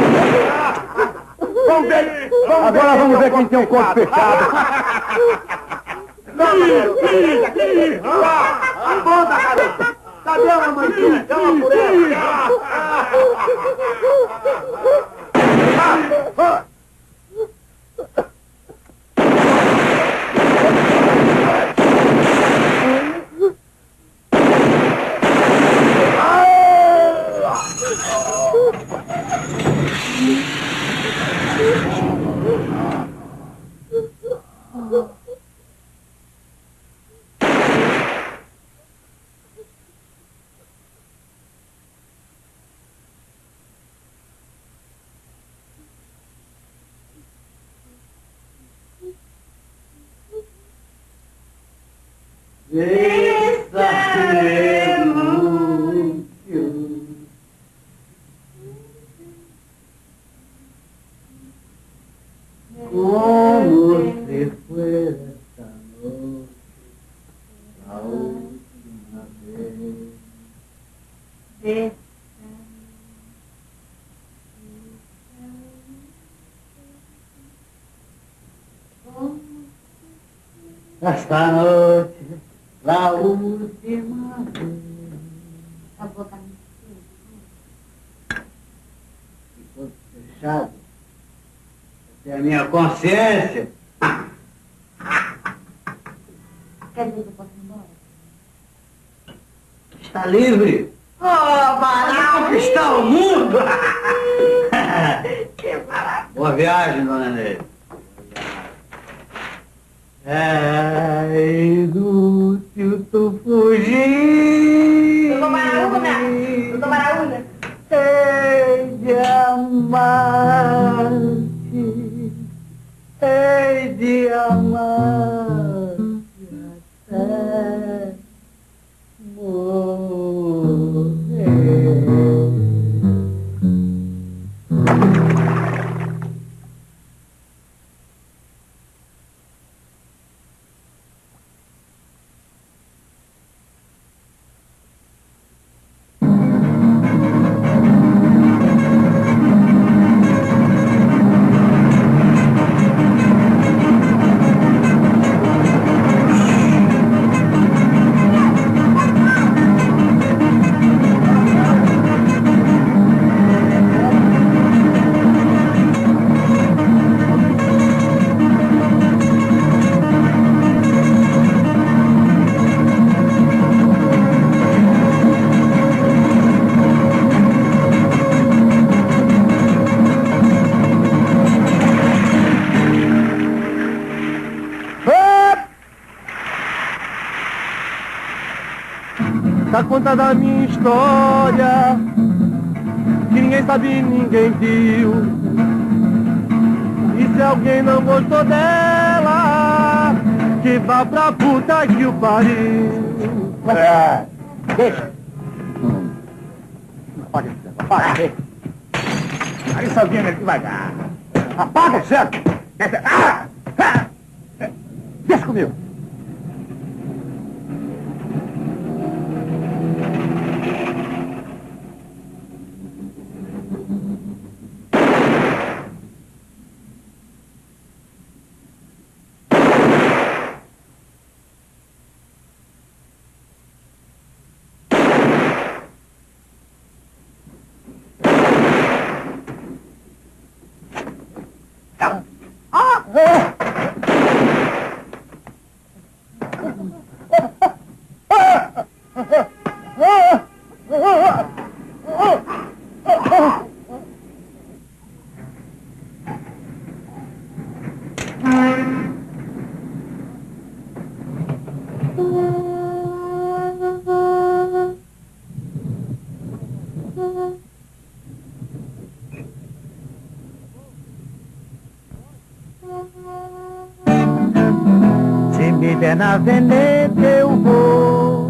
Vamos ver. Agora vamos ver quem tem o corpo fechado. Aponta, garota! Cadê a mamãezinha? Chama por ela! Esta noite, a última vez. A boca Ficou fechado. Essa é a minha consciência. quer dizer que eu posso ir embora? Está livre. Para conquistar o mundo. Que maravilha. Boa viagem, dona Neide. É inútil tu fugir. Eu tomar a unha. Eu tomar a unha. Hei de amar-te. Hei de amar-te até morrer. Tá contada a minha história, que ninguém sabe, ninguém viu. E se alguém não gostou dela, que vá pra puta que o pariu. Deixa. Apaga esse tempo, apaga. Aí só vinha devagar. Apaga, certo? Deixa comigo. Se me der na veneta eu vou,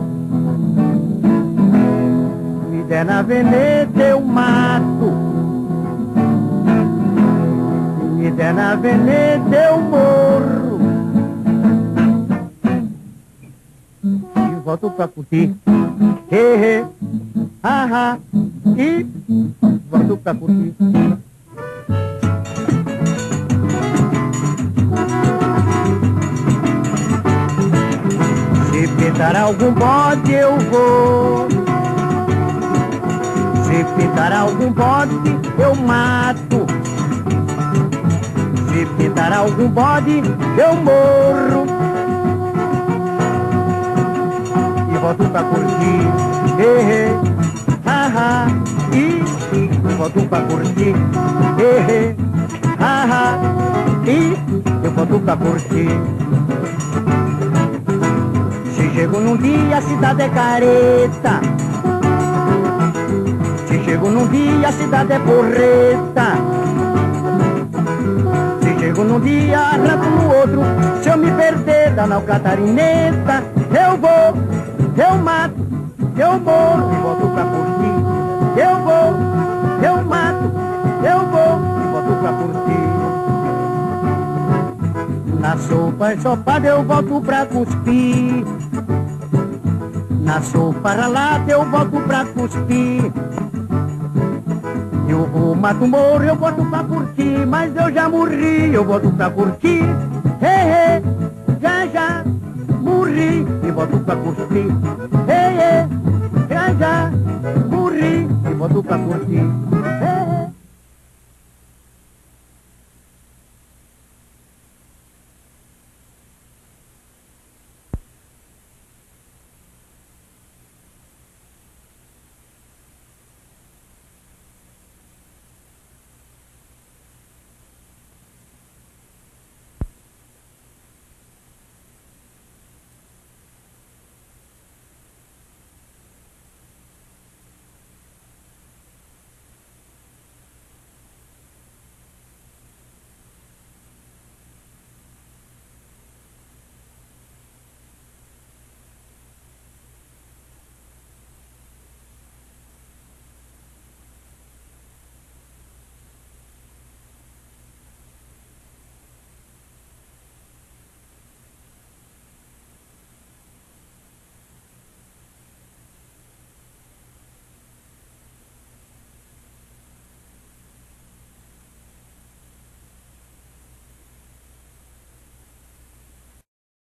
me der na veneta eu mato, se me der na veneta eu morro, e volto pra curtir, he, ha, ha, e volto pra curtir. pintar algum bode eu vou. Se pintar algum bode eu mato. Se pintar algum bode eu morro. E volto pra curtir, haha, e volto pra curtir, haha, e eu volto pra curtir. Se chego num dia a cidade é careta, se chego num dia a cidade é porreta, se chego num dia arranco no outro, se eu me perder da nau catarineta, eu vou, eu mato, eu morro e volto pra curtir. Eu vou, eu mato, eu vou e volto pra curtir. Na sopa ensopada eu volto pra cuspir. Na sopa ralada eu volto pra cuspir. Eu vou, mato, morro, eu volto pra curtir. Mas eu já morri, eu volto pra curtir. Já morri e volto pra cuspir. Já morri e volto pra curtir.